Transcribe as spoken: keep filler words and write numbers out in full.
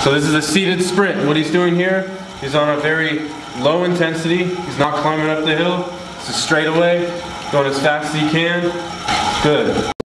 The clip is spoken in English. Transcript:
So this is a seated sprint. What he's doing here, he's on a very low intensity. He's not climbing up the hill. It's a straightaway, going as fast as he can. Good.